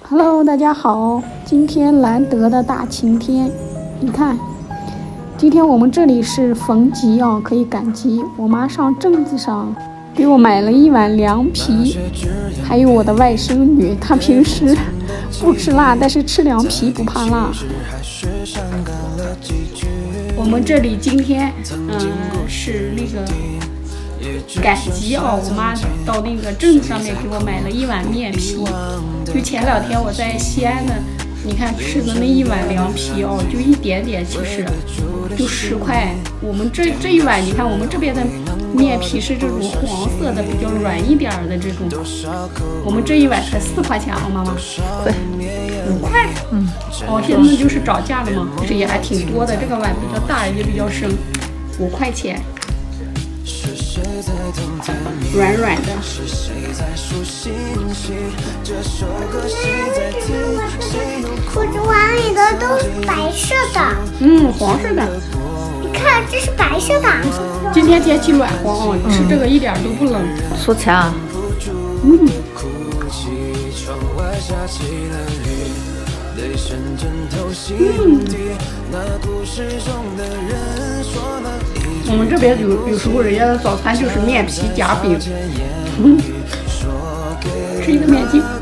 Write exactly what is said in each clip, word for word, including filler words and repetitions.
Hello， 大家好，今天难得的大晴天，你看，今天我们这里是逢集啊，可以赶集。我妈上镇子上给我买了一碗凉皮，还有我的外甥女，她平时不吃辣，但是吃凉皮不怕辣。我们这里今天嗯是那个赶集啊，我妈到那个镇子上面给我买了一碗面皮。就前两天我在西安呢，你看吃的那一碗凉皮哦，就一点点，其实就十块。我们这这一碗，你看我们这边的面皮是这种黄色的，比较软一点的这种。我们这一碗才四块钱啊，妈妈。 对， 五块。嗯。哦，现在就是涨价了嘛，其实也还挺多的。这个碗比较大，也比较深，五块钱。软软的。 我这碗里的都是白色的， 嗯，黄色的。 你看，这是白色的。 今天天气暖和哦，吃这个一点都不冷。 苏强， 嗯。嗯。我们这边有有时候人家的早餐就是面皮夹饼，嗯，吃一个面筋。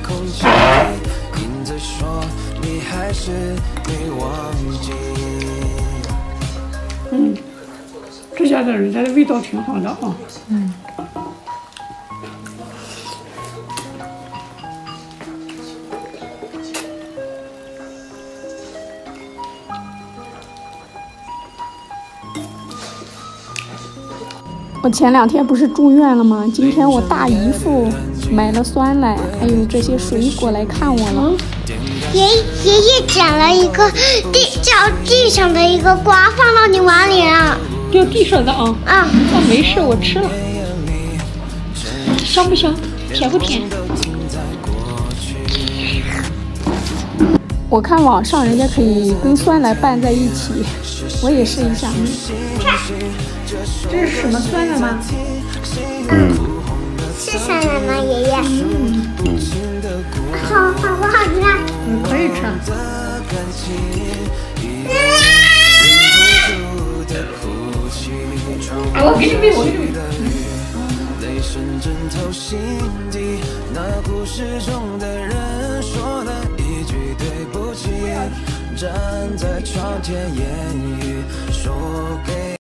嗯，这家的人家的味道挺好的啊。嗯。我前两天不是住院了吗？今天我大姨夫买了酸奶，还有这些水果来看我了。 爷爷爷捡了一个地掉地上的一个瓜，放到你碗里了。 掉地上的啊？ 啊， 那没事，我吃了。香不香？甜不甜？我看网上人家可以跟酸奶拌在一起，我也试一下。这是什么酸奶吗？ 嗯，是酸奶吗，爷爷？嗯嗯。好好不好吃啊？ 嗯，可以吃。哎，我给你喂，我给你喂。站在窗前，言语说给